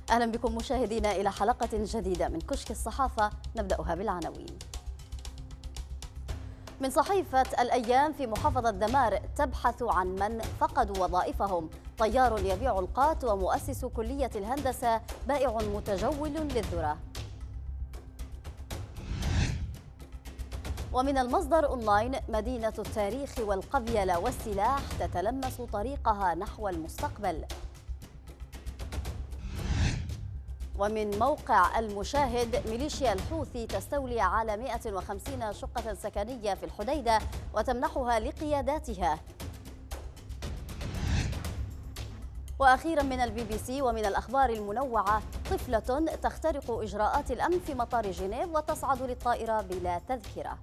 أهلا بكم مشاهدينا إلى حلقة جديدة من كشك الصحافة، نبدأها بالعناوين. من صحيفة الأيام: في محافظة دمار تبحث عن من فقدوا وظائفهم، طيار يبيع القات ومؤسس كلية الهندسة بائع متجول للذرة. ومن المصدر أونلاين: مدينة التاريخ والقبيلة والسلاح تتلمس طريقها نحو المستقبل. ومن موقع المشاهد: ميليشيا الحوثي تستولي على 150 شقة سكنية في الحديدة وتمنحها لقياداتها. وأخيرا من البي بي سي: ومن الأخبار المنوعة، طفلة تخترق إجراءات الأمن في مطار جنيف وتصعد للطائرة بلا تذكرة.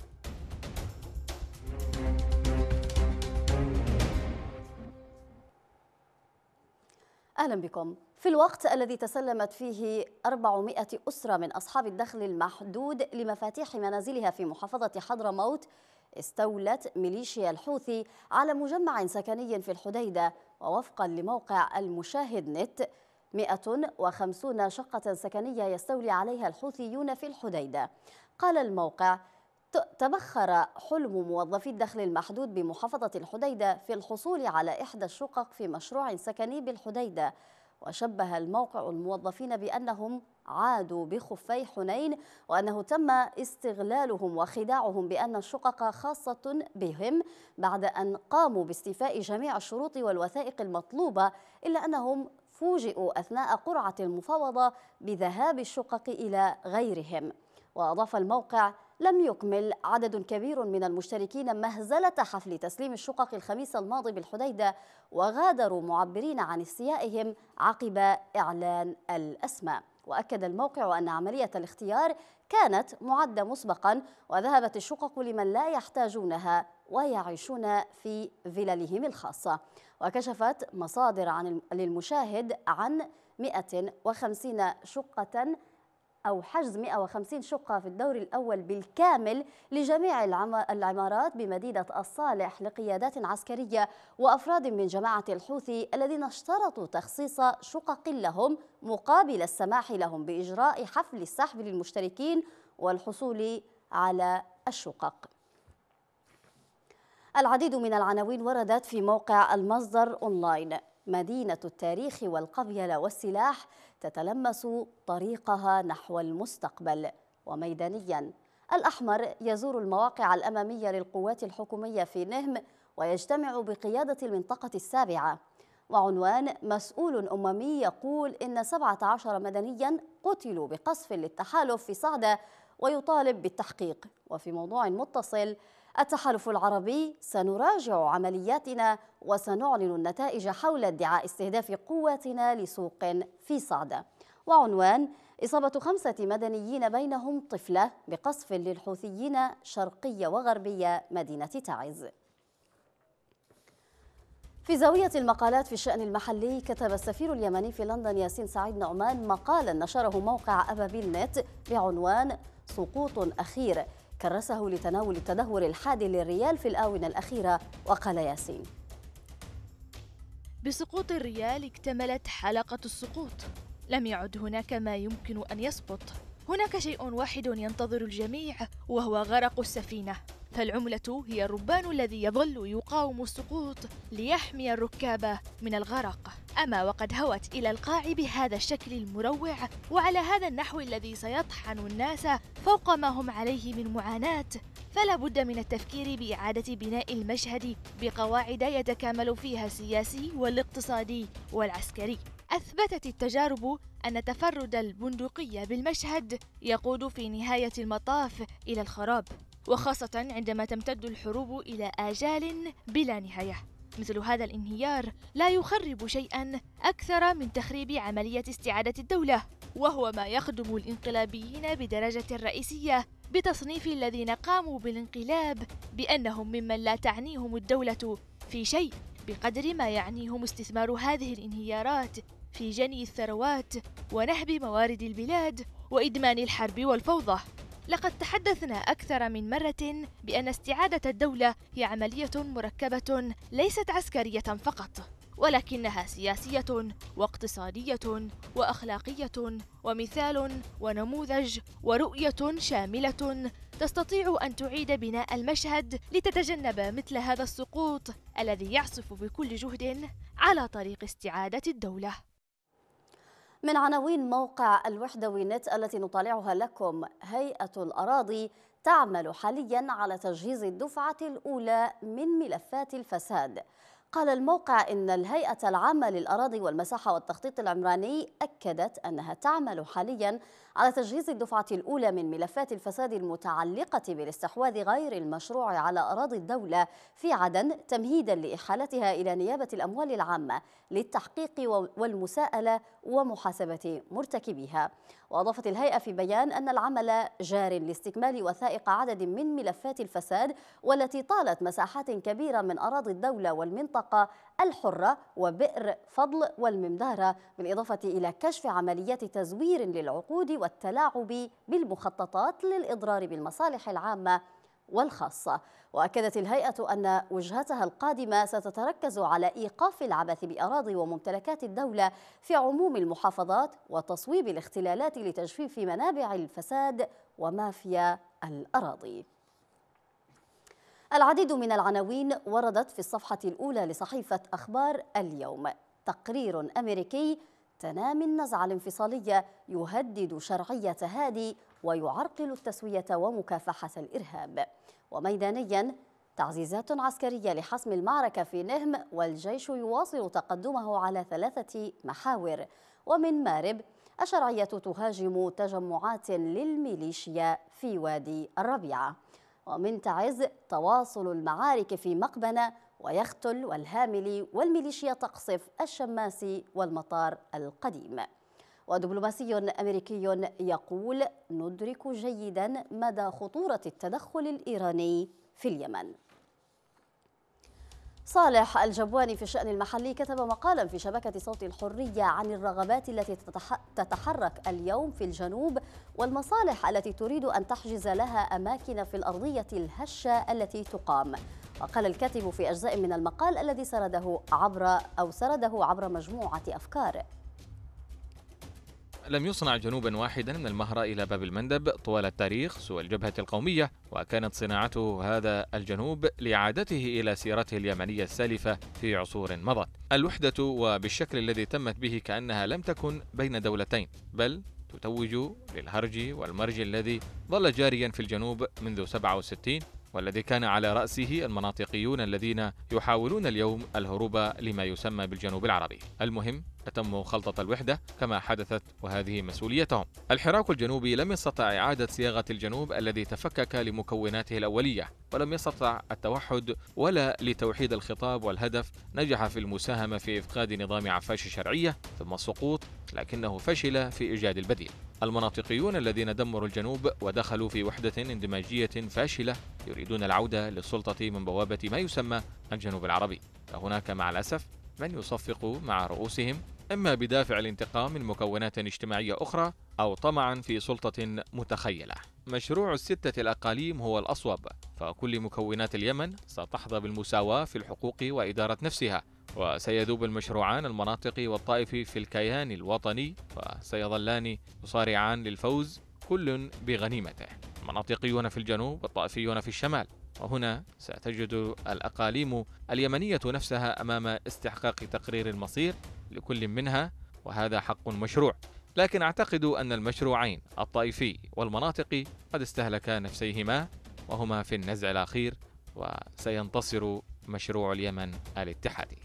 أهلا بكم. في الوقت الذي تسلمت فيه 400 أسرة من أصحاب الدخل المحدود لمفاتيح منازلها في محافظة حضرموت، استولت ميليشيا الحوثي على مجمع سكني في الحديدة. ووفقا لموقع المشاهد نت، 150 شقة سكنية يستولي عليها الحوثيون في الحديدة. قال الموقع: تبخر حلم موظفي الدخل المحدود بمحافظة الحديدة في الحصول على إحدى الشقق في مشروع سكني بالحديدة. وشبه الموقع الموظفين بأنهم عادوا بخفي حنين، وأنه تم استغلالهم وخداعهم بأن الشقق خاصة بهم بعد أن قاموا باستيفاء جميع الشروط والوثائق المطلوبة، إلا أنهم فوجئوا أثناء قرعة المفاوضة بذهاب الشقق إلى غيرهم. وأضاف الموقع: لم يكمل عدد كبير من المشتركين مهزلة حفل تسليم الشقق الخميس الماضي بالحديدة، وغادروا معبرين عن استيائهم عقب إعلان الأسماء. وأكد الموقع أن عملية الاختيار كانت معدة مسبقا، وذهبت الشقق لمن لا يحتاجونها ويعيشون في فللهم الخاصة. وكشفت مصادر للمشاهد عن 150 شقة أو حجز 150 شقة في الدور الأول بالكامل لجميع العمارات بمدينة الصالح لقيادات عسكرية وأفراد من جماعة الحوثي الذين اشترطوا تخصيص شقق لهم مقابل السماح لهم بإجراء حفل السحب للمشتركين والحصول على الشقق. العديد من العناوين وردت في موقع المصدر أونلاين: مدينة التاريخ والقبيلة والسلاح تتلمس طريقها نحو المستقبل. وميدانيا: الأحمر يزور المواقع الأمامية للقوات الحكومية في نهم ويجتمع بقيادة المنطقة السابعة. وعنوان: مسؤول أممي يقول إن 17 مدنيا قتلوا بقصف للتحالف في صعدة ويطالب بالتحقيق. وفي موضوع متصل: التحالف العربي: سنراجع عملياتنا وسنعلن النتائج حول ادعاء استهداف قواتنا لسوق في صعدة. وعنوان: إصابة 5 مدنيين بينهم طفلة بقصف للحوثيين شرقية وغربية مدينة تعز. في زاوية المقالات في الشأن المحلي، كتب السفير اليمني في لندن ياسين سعيد نعمان مقالا نشره موقع أبابيل نت بعنوان: سقوط أخير، كرسه لتناول التدهور الحادي للريال في الآونة الأخيرة. وقال ياسين: بسقوط الريال اكتملت حلقة السقوط. لم يعد هناك ما يمكن أن يسقط. هناك شيء واحد ينتظر الجميع، وهو غرق السفينة. فالعملة هي الربان الذي يظل يقاوم السقوط ليحمي الركاب من الغرق. أما وقد هوت إلى القاع بهذا الشكل المروع وعلى هذا النحو الذي سيطحن الناس فوق ما هم عليه من معاناة، فلا بد من التفكير بإعادة بناء المشهد بقواعد يتكامل فيها السياسي والاقتصادي والعسكري. أثبتت التجارب أن تفرد البندقية بالمشهد يقود في نهاية المطاف إلى الخراب، وخاصة عندما تمتد الحروب إلى آجال بلا نهاية. مثل هذا الانهيار لا يخرب شيئا أكثر من تخريب عملية استعادة الدولة، وهو ما يخدم الانقلابيين بدرجة رئيسية بتصنيف الذين قاموا بالانقلاب بأنهم ممن لا تعنيهم الدولة في شيء، بقدر ما يعنيهم استثمار هذه الانهيارات في جني الثروات ونهب موارد البلاد وإدمان الحرب والفوضى. لقد تحدثنا أكثر من مرة بأن استعادة الدولة هي عملية مركبة ليست عسكرية فقط، ولكنها سياسية واقتصادية وأخلاقية ومثال ونموذج ورؤية شاملة تستطيع أن تعيد بناء المشهد لتتجنب مثل هذا السقوط الذي يعصف بكل جهد على طريق استعادة الدولة. من عناوين موقع الوحدوي نت التي نطالعها لكم: هيئة الأراضي تعمل حاليا على تجهيز الدفعة الأولى من ملفات الفساد. قال الموقع إن الهيئة العامة للأراضي والمساحة والتخطيط العمراني أكدت أنها تعمل حاليا على تجهيز الدفعة الأولى من ملفات الفساد المتعلقة بالاستحواذ غير المشروع على أراضي الدولة في عدن، تمهيدا لإحالتها إلى نيابة الأموال العامة للتحقيق والمساءلة ومحاسبة مرتكبيها. وأضافت الهيئة في بيان أن العمل جار لاستكمال وثائق عدد من ملفات الفساد والتي طالت مساحات كبيرة من أراضي الدولة والمنطقة الحرة وبئر فضل والممدارة، بالإضافة إلى كشف عمليات تزوير للعقود والتلاعب بالمخططات للإضرار بالمصالح العامة والخاصة. وأكدت الهيئة أن وجهتها القادمة ستتركز على إيقاف العبث بأراضي وممتلكات الدولة في عموم المحافظات وتصويب الاختلالات لتجفيف منابع الفساد ومافيا الأراضي. العديد من العناوين وردت في الصفحة الأولى لصحيفة أخبار اليوم. تقرير أمريكي: تنامي النزعة الانفصالية يهدد شرعية هادي ويعرقل التسوية ومكافحة الإرهاب. وميدانيا: تعزيزات عسكرية لحسم المعركة في نهم والجيش يواصل تقدمه على 3 محاور. ومن مارب: الشرعية تهاجم تجمعات للميليشيا في وادي الربيعة. ومن تعز: تواصل المعارك في مقبنة ويختل والهاملي والميليشيا تقصف الشماسي والمطار القديم. ودبلوماسي أمريكي يقول: ندرك جيدا مدى خطورة التدخل الإيراني في اليمن. صالح الجبواني في الشأن المحلي كتب مقالا في شبكة صوت الحرية عن الرغبات التي تتحرك اليوم في الجنوب والمصالح التي تريد أن تحجز لها أماكن في الأرضية الهشة التي تقام. وقال الكاتب في أجزاء من المقال الذي سرده عبر مجموعة أفكار: لم يصنع جنوبا واحدا من المهرة إلى باب المندب طوال التاريخ سوى الجبهة القومية، وكانت صناعته هذا الجنوب لإعادته إلى سيرته اليمنية السالفة في عصور مضت. الوحدة وبالشكل الذي تمت به كأنها لم تكن بين دولتين، بل تتوج للهرج والمرج الذي ظل جاريا في الجنوب منذ 67، والذي كان على رأسه المناطقيون الذين يحاولون اليوم الهروب لما يسمى بالجنوب العربي. المهم أتموا خلطة الوحدة كما حدثت، وهذه مسؤوليتهم. الحراك الجنوبي لم يستطع إعادة صياغة الجنوب الذي تفكك لمكوناته الأولية، ولم يستطع التوحد ولا لتوحيد الخطاب، والهدف نجح في المساهمة في إفقاد نظام عفاش الشرعية ثم السقوط، لكنه فشل في إيجاد البديل. المناطقيون الذين دمروا الجنوب ودخلوا في وحدة اندماجية فاشلة يريدون العودة للسلطة من بوابة ما يسمى الجنوب العربي، فهناك مع الأسف من يصفق مع رؤوسهم، إما بدافع الانتقام من مكونات اجتماعية أخرى أو طمعا في سلطة متخيلة. مشروع الستة الأقاليم هو الأصوب، فكل مكونات اليمن ستحظى بالمساواة في الحقوق وإدارة نفسها، وسيذوب المشروعان المناطقي والطائفي في الكيان الوطني، وسيظلان يصارعان للفوز كل بغنيمته، المناطقيون في الجنوب والطائفيون في الشمال. وهنا ستجد الأقاليم اليمنية نفسها أمام استحقاق تقرير المصير لكل منها، وهذا حق مشروع. لكن أعتقد أن المشروعين الطائفي والمناطقي قد استهلكا نفسيهما وهما في النزع الأخير، وسينتصر مشروع اليمن الاتحادي.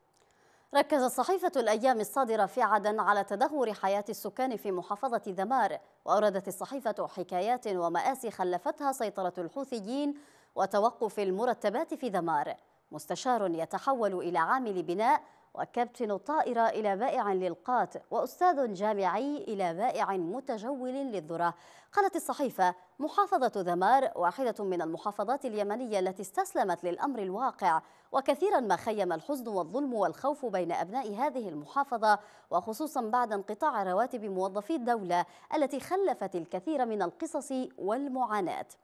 ركزت صحيفة الأيام الصادرة في عدن على تدهور حياة السكان في محافظة ذمار، وأوردت الصحيفة حكايات ومآسي خلفتها سيطرة الحوثيين وتوقف المرتبات في ذمار. مستشار يتحول إلى عامل بناء، وكابتن طائرة إلى بائع للقات، وأستاذ جامعي إلى بائع متجول للذرة. قالت الصحيفة: محافظة ذمار واحدة من المحافظات اليمنية التي استسلمت للأمر الواقع، وكثيرا ما خيم الحزن والظلم والخوف بين أبناء هذه المحافظة، وخصوصا بعد انقطاع رواتب موظفي الدولة التي خلفت الكثير من القصص والمعاناة.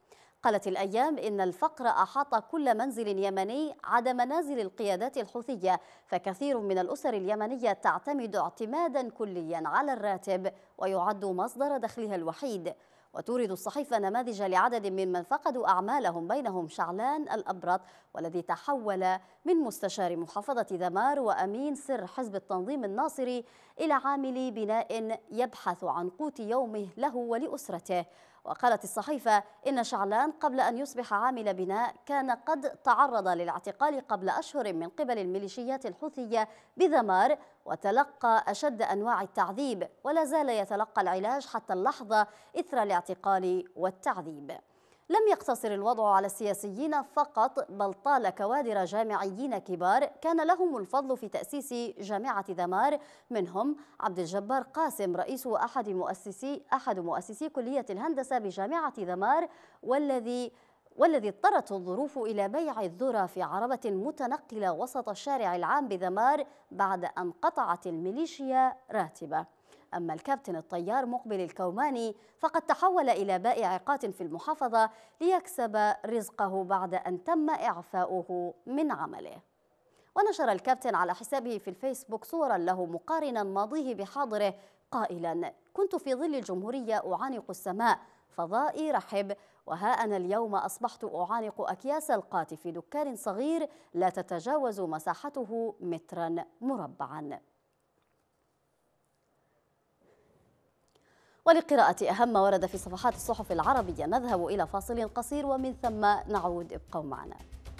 قالت الأيام إن الفقر أحاط كل منزل يمني عدا منازل القيادات الحوثية، فكثير من الأسر اليمنية تعتمد اعتمادا كليا على الراتب ويعد مصدر دخلها الوحيد. وتورد الصحيفة نماذج لعدد ممن فقدوا أعمالهم، بينهم شعلان الأبرط والذي تحول من مستشار محافظة ذمار وأمين سر حزب التنظيم الناصري إلى عامل بناء يبحث عن قوت يومه له ولأسرته. وقالت الصحيفة إن شعلان قبل أن يصبح عامل بناء كان قد تعرض للاعتقال قبل أشهر من قبل الميليشيات الحوثية بذمار، وتلقى أشد أنواع التعذيب ولا زال يتلقى العلاج حتى اللحظة إثر الاعتقال والتعذيب. لم يقتصر الوضع على السياسيين فقط، بل طال كوادر جامعيين كبار كان لهم الفضل في تأسيس جامعة ذمار، منهم عبد الجبار قاسم رئيس أحد مؤسسي كلية الهندسة بجامعة ذمار، والذي اضطرته الظروف إلى بيع الذرة في عربة متنقلة وسط الشارع العام بذمار بعد أن قطعت الميليشيا راتبه. أما الكابتن الطيار مقبل الكوماني فقد تحول إلى بائع قات في المحافظة ليكسب رزقه بعد أن تم إعفاؤه من عمله. ونشر الكابتن على حسابه في الفيسبوك صورا له مقارنا ماضيه بحاضره قائلا: كنت في ظل الجمهورية أعانق السماء، فضائي رحب، وها أنا اليوم أصبحت أعانق أكياس القات في دكان صغير لا تتجاوز مساحته مترا مربعا. ولقراءة أهم ما ورد في صفحات الصحف العربية نذهب إلى فاصل قصير ومن ثم نعود، ابقوا معنا.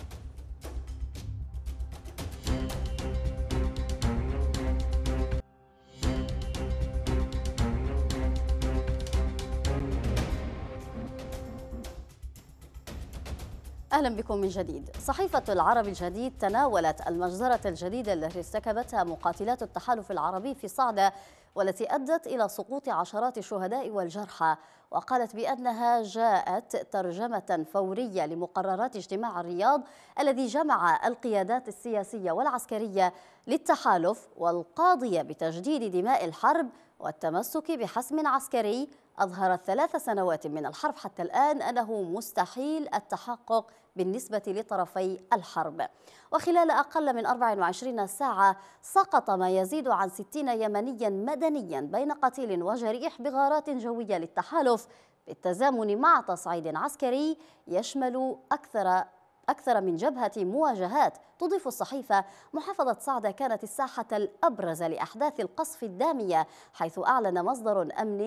أهلا بكم من جديد. صحيفة العرب الجديد تناولت المجزرة الجديدة التي ارتكبتها مقاتلات التحالف العربي في صعدة والتي أدت إلى سقوط عشرات الشهداء والجرحى، وقالت بأنها جاءت ترجمة فورية لمقررات اجتماع الرياض الذي جمع القيادات السياسية والعسكرية للتحالف والقاضية بتجديد دماء الحرب والتمسك بحسم عسكري أظهرت 3 سنوات من الحرب حتى الآن أنه مستحيل التحقق بالنسبة لطرفي الحرب. وخلال أقل من 24 ساعة سقط ما يزيد عن 60 يمنيا مدنيا بين قتيل وجريح بغارات جوية للتحالف بالتزامن مع تصعيد عسكري يشمل أكثر من جبهة مواجهات. تضيف الصحيفة: محافظة صعدة كانت الساحة الأبرز لأحداث القصف الدامية، حيث أعلن مصدر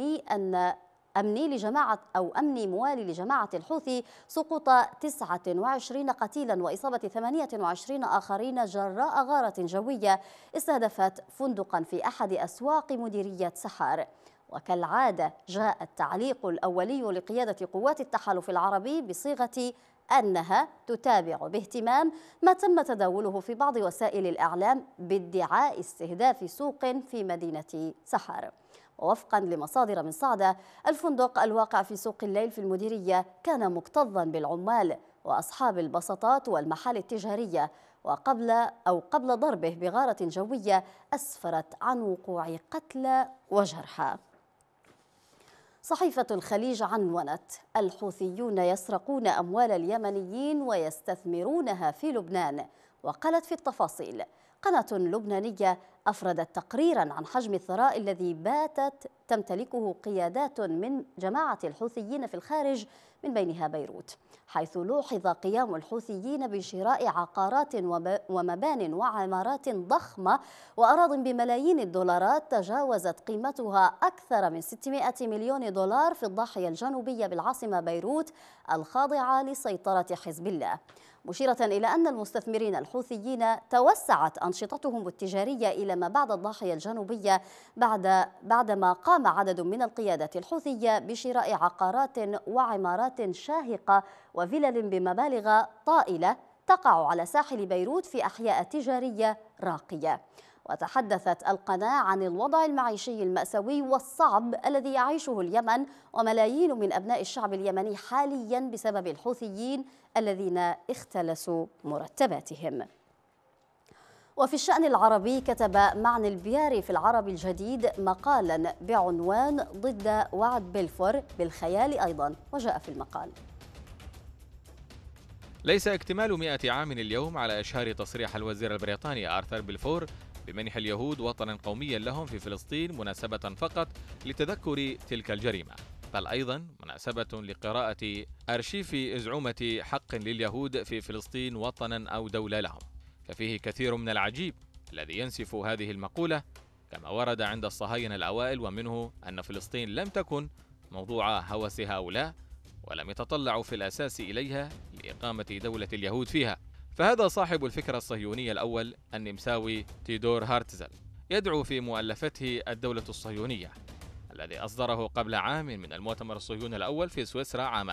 أمني موالي لجماعة الحوثي سقوط 29 قتيلا وإصابة 28 آخرين جراء غارة جوية استهدفت فندقا في أحد أسواق مديرية سحار. وكالعادة جاء التعليق الأولي لقيادة قوات التحالف العربي بصيغة أنها تتابع باهتمام ما تم تداوله في بعض وسائل الإعلام بادعاء استهداف سوق في مدينة سحار. ووفقا لمصادر من صعدة، الفندق الواقع في سوق الليل في المديرية كان مكتظا بالعمال وأصحاب البساطات والمحال التجارية، قبل ضربه بغارة جوية أسفرت عن وقوع قتلى وجرحى. صحيفة الخليج عنونت: الحوثيون يسرقون أموال اليمنيين ويستثمرونها في لبنان. وقالت في التفاصيل: قناة لبنانية أفردت تقريرا عن حجم الثراء الذي باتت تمتلكه قيادات من جماعة الحوثيين في الخارج من بينها بيروت، حيث لوحظ قيام الحوثيين بشراء عقارات ومبان وعمارات ضخمة وأراضٍ بملايين الدولارات تجاوزت قيمتها أكثر من 600 مليون دولار في الضاحية الجنوبية بالعاصمة بيروت الخاضعة لسيطرة حزب الله، مشيرة إلى أن المستثمرين الحوثيين توسعت أنشطتهم التجارية إلى ما بعد الضاحية الجنوبية بعدما قام عدد من القيادات الحوثية بشراء عقارات وعمارات شاهقة وفلل بمبالغ طائلة تقع على ساحل بيروت في أحياء تجارية راقية. وتحدثت القناة عن الوضع المعيشي المأساوي والصعب الذي يعيشه اليمن وملايين من أبناء الشعب اليمني حاليا بسبب الحوثيين الذين اختلسوا مرتباتهم. وفي الشأن العربي كتب معني البياري في العرب الجديد مقالا بعنوان ضد وعد بلفور بالخيال أيضا، وجاء في المقال: ليس اكتمال 100 عام اليوم على إشهار تصريح الوزير البريطاني آرثر بلفور بمنح اليهود وطنا قوميا لهم في فلسطين مناسبة فقط لتذكر تلك الجريمة، بل أيضا مناسبة لقراءة أرشيف أزعمة حق لليهود في فلسطين وطنا أو دولة لهم، ففيه كثير من العجيب الذي ينسف هذه المقولة كما ورد عند الصهاينة الأوائل، ومنه أن فلسطين لم تكن موضوع هوس هؤلاء ولم يتطلعوا في الأساس إليها لإقامة دولة اليهود فيها. فهذا صاحب الفكرة الصهيونية الأول النمساوي تيودور هارتزل يدعو في مؤلفته الدولة الصهيونية الذي أصدره قبل عام من المؤتمر الصهيوني الأول في سويسرا عام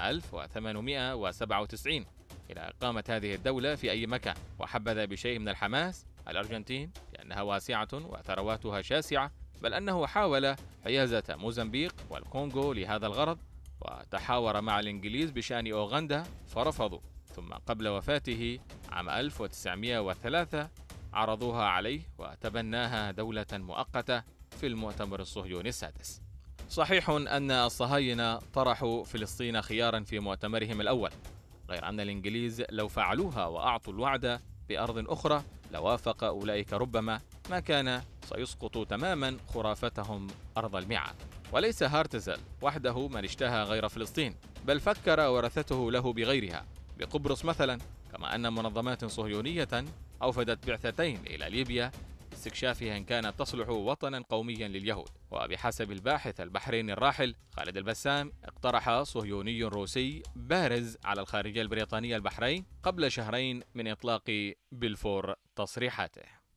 1897 إلى إقامة هذه الدولة في أي مكان، وحبذ بشيء من الحماس الأرجنتين لأنها واسعة وثرواتها شاسعة، بل أنه حاول حيازة موزمبيق والكونغو لهذا الغرض، وتحاور مع الإنجليز بشأن أوغندا فرفضوا، ثم قبل وفاته عام 1903 عرضوها عليه وتبناها دولة مؤقتة في المؤتمر الصهيوني السادس. صحيح أن الصهاينة طرحوا فلسطين خيارا في مؤتمرهم الأول، غير أن الإنجليز لو فعلوها وأعطوا الوعد بأرض أخرى لوافق أولئك ربما ما كان سيسقط تماما خرافتهم أرض الميعاد. وليس هارتزل وحده من اشتهى غير فلسطين، بل فكر ورثته له بغيرها، بقبرص مثلا، كما أن منظمات صهيونية أوفدت بعثتين إلى ليبيا لاستكشافها إن كانت تصلح وطنا قوميا لليهود. وبحسب الباحث البحريني الراحل خالد البسام، اقترح صهيوني روسي بارز على الخارجية البريطانية البحرين قبل شهرين من إطلاق بلفور تصريحاته.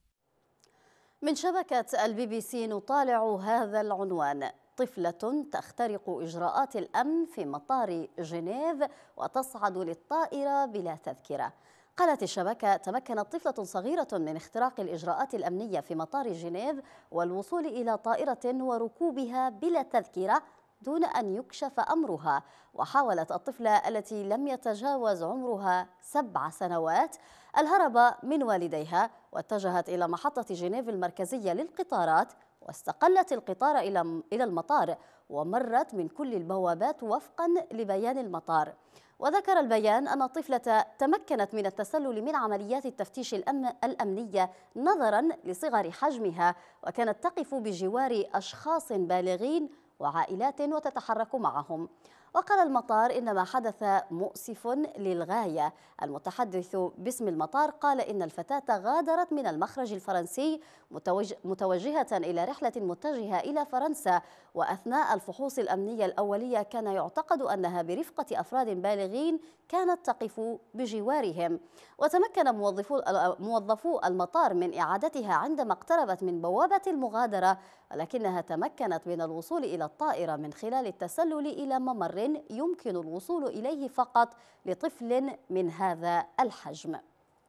من شبكة البي بي سي نطالع هذا العنوان: طفلة تخترق إجراءات الأمن في مطار جنيف وتصعد للطائرة بلا تذكرة. قالت الشبكة: تمكنت طفلة صغيرة من اختراق الإجراءات الأمنية في مطار جنيف والوصول إلى طائرة وركوبها بلا تذكرة دون أن يكشف أمرها. وحاولت الطفلة التي لم يتجاوز عمرها 7 سنوات الهرب من والديها، واتجهت إلى محطة جنيف المركزية للقطارات، واستقلت القطار إلى المطار ومرت من كل البوابات وفقا لبيان المطار. وذكر البيان أن الطفلة تمكنت من التسلل من عمليات التفتيش الأمنية نظرا لصغر حجمها، وكانت تقف بجوار أشخاص بالغين وعائلات وتتحرك معهم. وقال المطار إن ما حدث مؤسف للغاية. المتحدث باسم المطار قال إن الفتاة غادرت من المخرج الفرنسي متوجهة إلى رحلة متجهة إلى فرنسا، وأثناء الفحوص الأمنية الأولية كان يعتقد أنها برفقة أفراد بالغين كانت تقف بجوارهم. وتمكن موظفو المطار من إعادتها عندما اقتربت من بوابة المغادرة، ولكنها تمكنت من الوصول إلى الطائرة من خلال التسلل إلى ممر يمكن الوصول إليه فقط لطفل من هذا الحجم.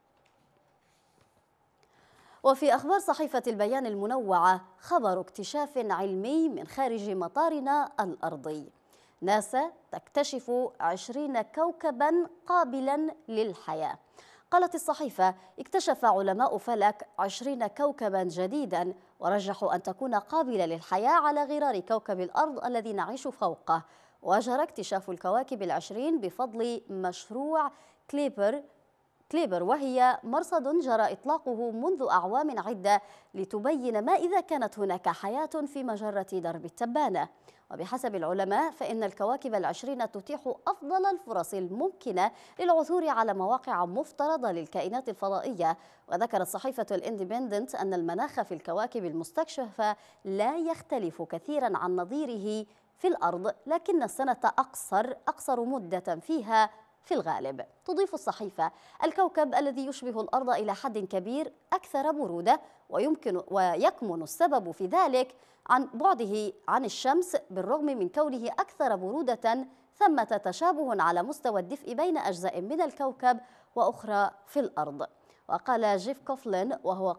وفي أخبار صحيفة البيان المنوعة خبر اكتشاف علمي من خارج مطارنا الأرضي. ناسا تكتشف 20 كوكبا قابلا للحياة. قالت الصحيفة: اكتشف علماء فلك 20 كوكبا جديدا ورجحوا أن تكون قابلة للحياة على غرار كوكب الأرض الذي نعيش فوقه. وجرى اكتشاف الكواكب 20 بفضل مشروع كليبر، وهي مرصد جرى إطلاقه منذ أعوام عدة لتبين ما إذا كانت هناك حياة في مجرة درب التبانة. وبحسب العلماء فإن الكواكب 20 تتيح أفضل الفرص الممكنة للعثور على مواقع مفترضة للكائنات الفضائية. وذكرت صحيفة الاندبندنت أن المناخ في الكواكب المستكشفة لا يختلف كثيرا عن نظيره في الأرض، لكن السنة أقصر مدة فيها في الغالب. تضيف الصحيفة: الكوكب الذي يشبه الأرض إلى حد كبير أكثر برودة، ويكمن السبب في ذلك عن بعده عن الشمس. بالرغم من كونه أكثر برودة، ثمة تشابه على مستوى الدفء بين أجزاء من الكوكب وأخرى في الأرض. وقال جيف كوفلين، وهو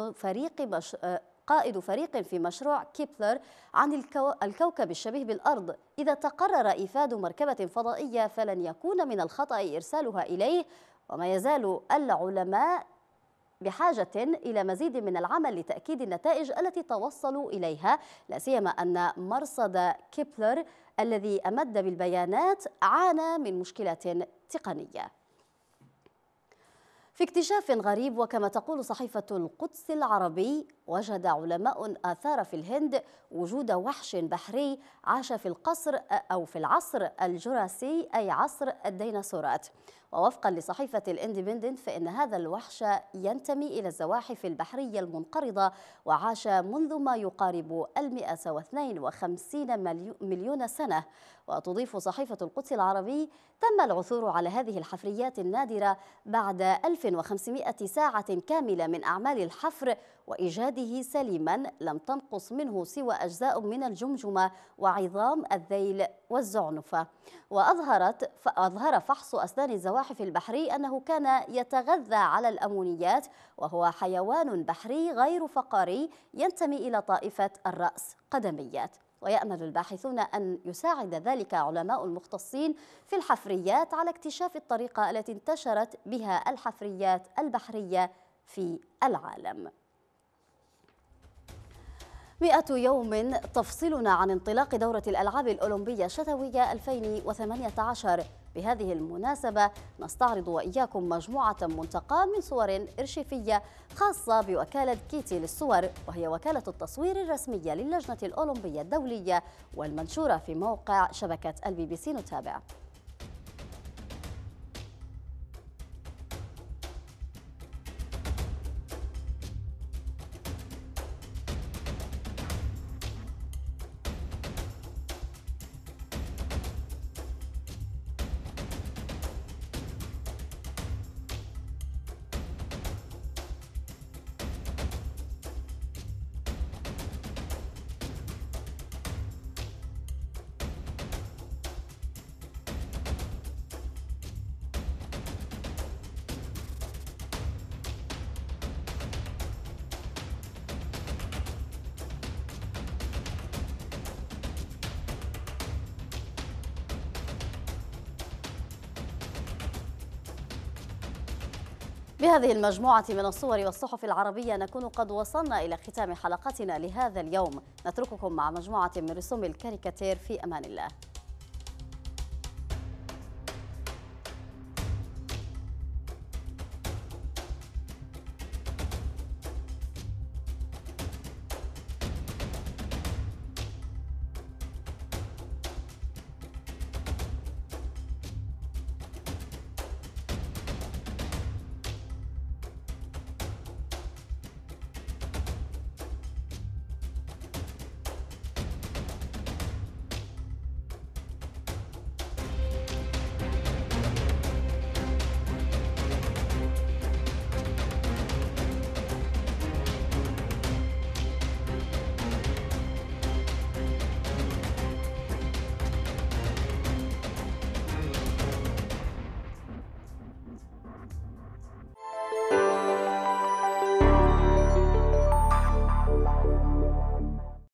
قائد فريق في مشروع كيبلر عن الكوكب الشبيه بالأرض: إذا تقرر إيفاد مركبة فضائية فلن يكون من الخطأ إرسالها إليه، وما يزال العلماء بحاجة إلى مزيد من العمل لتأكيد النتائج التي توصلوا إليها، لا سيما أن مرصد كيبلر الذي أمد بالبيانات عانى من مشكلة تقنية. في اكتشاف غريب، وكما تقول صحيفة القدس العربي، وجد علماء آثار في الهند وجود وحش بحري عاش في العصر الجراسي، أي عصر الديناصورات. ووفقا لصحيفة الاندبندنت فإن هذا الوحش ينتمي إلى الزواحف البحرية المنقرضة، وعاش منذ ما يقارب 152 مليون سنة. وتضيف صحيفة القدس العربي: تم العثور على هذه الحفريات النادرة بعد 1500 ساعة كاملة من أعمال الحفر وإيجاده سليما، لم تنقص منه سوى أجزاء من الجمجمة وعظام الذيل والزعنفة. وأظهر فحص أسنان الزواحف البحري أنه كان يتغذى على الأمونيات، وهو حيوان بحري غير فقاري ينتمي إلى طائفة الرأس قدميات. ويأمل الباحثون أن يساعد ذلك علماء المختصين في الحفريات على اكتشاف الطريقة التي انتشرت بها الحفريات البحرية في العالم. 100 يوم تفصلنا عن انطلاق دورة الألعاب الأولمبية الشتوية 2018. بهذه المناسبة نستعرض وإياكم مجموعة منتقاة من صور إرشيفية خاصة بوكالة كيتي للصور، وهي وكالة التصوير الرسمية للجنة الأولمبية الدولية، والمنشورة في موقع شبكة الBBC. نتابع. بهذه المجموعة من الصور والصحف العربية نكون قد وصلنا إلى ختام حلقتنا لهذا اليوم. نترككم مع مجموعة من رسوم الكاريكاتير في أمان الله.